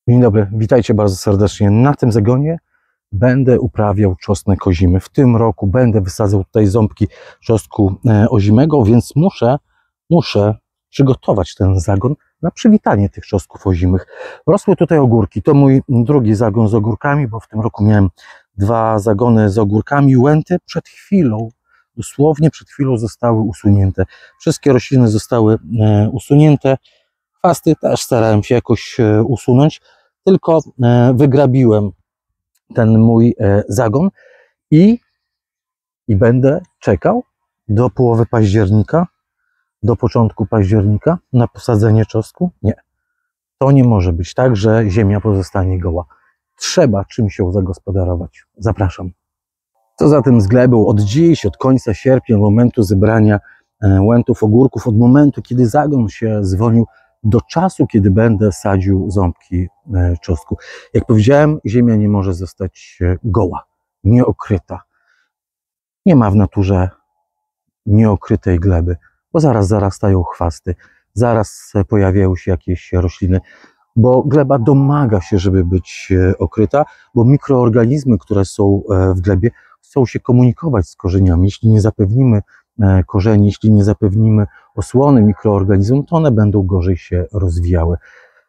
Dzień dobry, witajcie bardzo serdecznie. Na tym zagonie będę uprawiał czosnek ozimy. W tym roku będę wysadzał tutaj ząbki czosnku ozimego, więc muszę przygotować ten zagon na przywitanie tych czosnków ozimych. Rosły tutaj ogórki. To mój drugi zagon z ogórkami, bo w tym roku miałem 2 zagony z ogórkami. Łęty przed chwilą, dosłownie przed chwilą zostały usunięte. Wszystkie rośliny zostały usunięte. Chwasty też starałem się jakoś usunąć, tylko wygrabiłem ten mój zagon i będę czekał do połowy października, do początku października na posadzenie czosnku. Nie, to nie może być tak, że ziemia pozostanie goła. Trzeba czymś ją zagospodarować. Zapraszam. Co zatem z glebą od dziś, od końca sierpnia, momentu zebrania łętów, ogórków, od momentu, kiedy zagon się zwolnił, do czasu, kiedy będę sadził ząbki czosnku. Jak powiedziałem, ziemia nie może zostać goła, nieokryta. Nie ma w naturze nieokrytej gleby, bo zaraz zarastają chwasty, zaraz pojawiają się jakieś rośliny, bo gleba domaga się, żeby być okryta, bo mikroorganizmy, które są w glebie, chcą się komunikować z korzeniami. Jeśli nie zapewnimy korzeni, jeśli nie zapewnimy osłony mikroorganizmom, to one będą gorzej się rozwijały.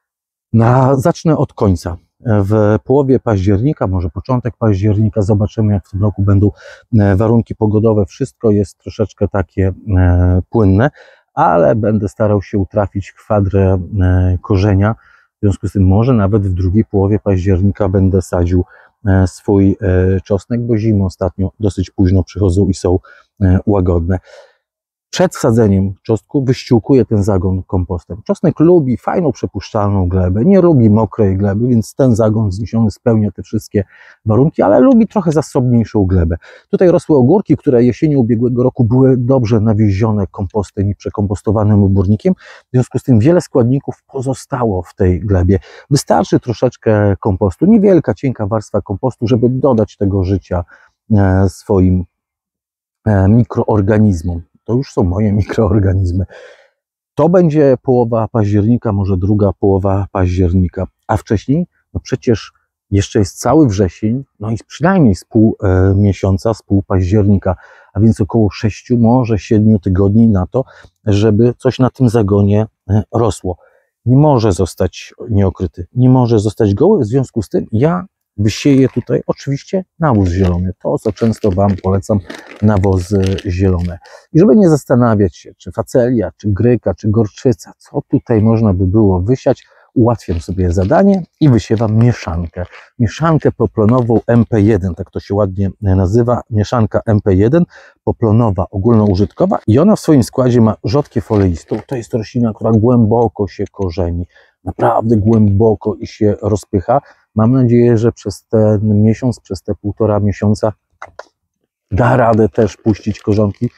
Zacznę od końca. W połowie października, może początek października, zobaczymy, jak w tym roku będą warunki pogodowe. Wszystko jest troszeczkę takie płynne, ale będę starał się utrafić kwadrę korzenia. W związku z tym może nawet w drugiej połowie października będę sadził swój czosnek, bo zimy ostatnio dosyć późno przychodzą i są łagodne. Przed wsadzeniem czosnku wyściółkuję ten zagon kompostem. Czosnek lubi fajną, przepuszczalną glebę, nie lubi mokrej gleby, więc ten zagon wzniesiony spełnia te wszystkie warunki, ale lubi trochę zasobniejszą glebę. Tutaj rosły ogórki, które jesienią ubiegłego roku były dobrze nawiezione kompostem i przekompostowanym obornikiem. W związku z tym wiele składników pozostało w tej glebie. Wystarczy troszeczkę kompostu, niewielka, cienka warstwa kompostu, żeby dodać tego życia swoim mikroorganizmom. To już są moje mikroorganizmy. To będzie połowa października, może druga połowa października, a wcześniej, no przecież jeszcze jest cały wrzesień, no i przynajmniej z pół miesiąca, z pół października, a więc około 6, może 7 tygodni na to, żeby coś na tym zagonie rosło. Nie może zostać nieokryty, nie może zostać goły, w związku z tym ja wysieję tutaj oczywiście nawóz zielony, to co często Wam polecam, nawozy zielone. I żeby nie zastanawiać się, czy facelia, czy gryka, czy gorczyca, co tutaj można by było wysiać, ułatwiam sobie zadanie i wysiewam mieszankę. Mieszankę poplonową MP1, tak to się ładnie nazywa, mieszanka MP1, poplonowa, ogólnoużytkowa i ona w swoim składzie ma rzodkiew oleistą. To jest roślina, która głęboko się korzeni, naprawdę głęboko i się rozpycha. Mam nadzieję, że przez ten miesiąc, przez te 1,5 miesiąca da radę też puścić korzonki,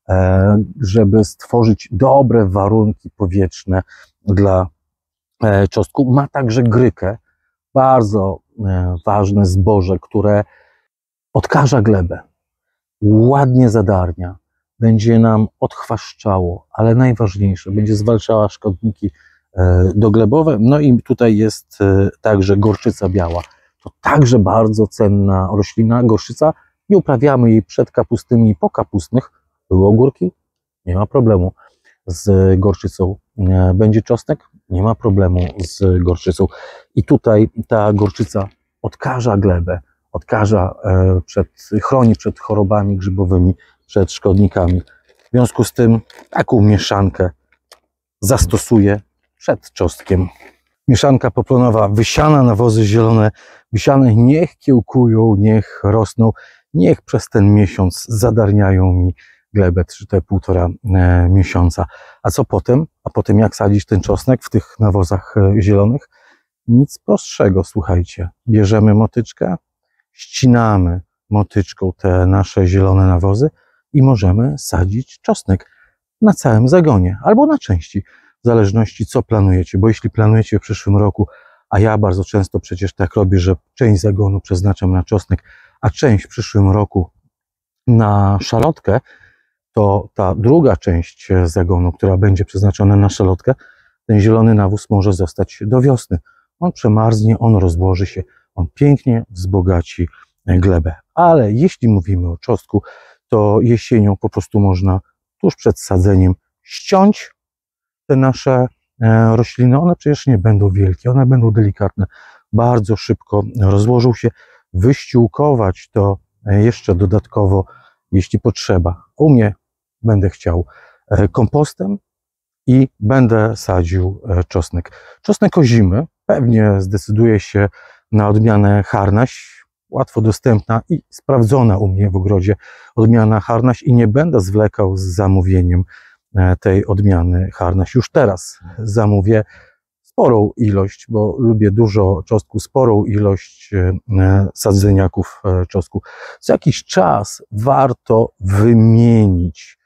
żeby stworzyć dobre warunki powietrzne dla czosnku. Ma także grykę, bardzo ważne zboże, które odkaża glebę, ładnie zadarnia, będzie nam odchwaszczało, ale najważniejsze, będzie zwalczała szkodniki doglebowe. No i tutaj jest także gorczyca biała. To także bardzo cenna roślina, gorczyca. Nie uprawiamy jej przed kapustnymi i po kapustnych. Były ogórki? Nie ma problemu z gorczycą. Będzie czosnek? Nie ma problemu z gorczycą. I tutaj ta gorczyca odkaża glebę, chroni przed chorobami grzybowymi, przed szkodnikami. W związku z tym taką mieszankę zastosuję przed czosnkiem. Mieszanka poplonowa, wysiana, nawozy zielone, wysiane, niech kiełkują, niech rosną, niech przez ten miesiąc zadarniają mi glebę, czy te 1,5 miesiąca. A co potem? A potem jak sadzić ten czosnek w tych nawozach zielonych? Nic prostszego, słuchajcie. Bierzemy motyczkę, ścinamy motyczką te nasze zielone nawozy i możemy sadzić czosnek na całym zagonie albo na części. W zależności co planujecie, bo jeśli planujecie w przyszłym roku, a ja bardzo często przecież tak robię, że część zagonu przeznaczam na czosnek, a część w przyszłym roku na szalotkę, to ta druga część zagonu, która będzie przeznaczona na szalotkę, ten zielony nawóz może zostać do wiosny. on przemarznie, on rozłoży się, on pięknie wzbogaci glebę. Ale jeśli mówimy o czosnku, to jesienią po prostu można tuż przed sadzeniem ściąć te nasze rośliny. One przecież nie będą wielkie, one będą delikatne. Bardzo szybko rozłożą się. Wyściółkować to jeszcze dodatkowo, jeśli potrzeba. U mnie będę chciał kompostem i będę sadził czosnek. Czosnek ozimy pewnie zdecyduje się na odmianę harnaś, łatwo dostępna i sprawdzona u mnie w ogrodzie odmiana harnaś i nie będę zwlekał z zamówieniem tej odmiany harnaś. Już teraz zamówię sporą ilość, bo lubię dużo czosnku, sporą ilość sadzeniaków czosnku. Co jakiś czas warto wymienić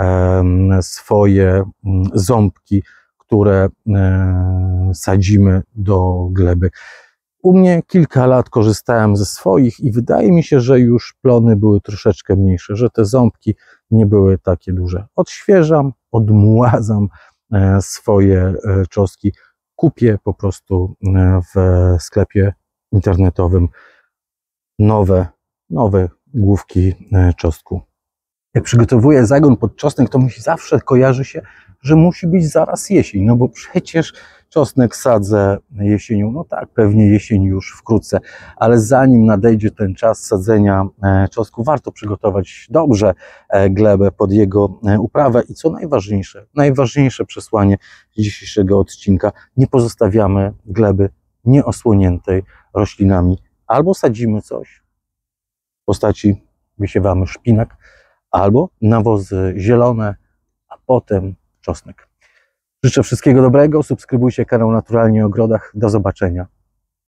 swoje ząbki, które sadzimy do gleby. U mnie kilka lat korzystałem ze swoich i wydaje mi się, że już plony były troszeczkę mniejsze, że te ząbki nie były takie duże. Odświeżam, odmładzam swoje czosnki. Kupię po prostu w sklepie internetowym nowe główki czosnku. Jak przygotowuję zagon pod czosnek, to mi zawsze kojarzy się, że musi być zaraz jesień, no bo przecież czosnek sadzę jesienią, no tak, pewnie jesień już wkrótce, ale zanim nadejdzie ten czas sadzenia czosnku, warto przygotować dobrze glebę pod jego uprawę i co najważniejsze przesłanie dzisiejszego odcinka, nie pozostawiamy gleby nieosłoniętej roślinami. Albo sadzimy coś w postaci, wysiewamy szpinak, albo nawozy zielone, a potem czosnek. Życzę wszystkiego dobrego, subskrybujcie kanał Naturalnie o Ogrodach. Do zobaczenia.